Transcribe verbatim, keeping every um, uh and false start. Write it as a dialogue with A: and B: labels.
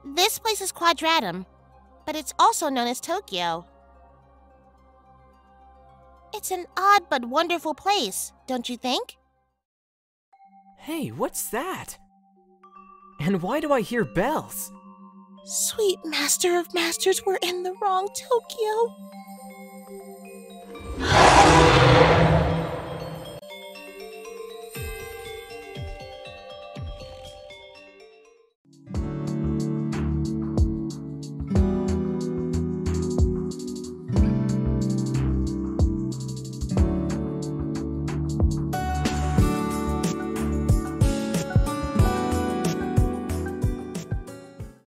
A: This place is Quadratum, but it's also known as Tokyo. It's an odd but wonderful place, don't you think?
B: Hey, what's that? And why do I hear bells?
A: Sweet Master of Masters, we're in the wrong Tokyo.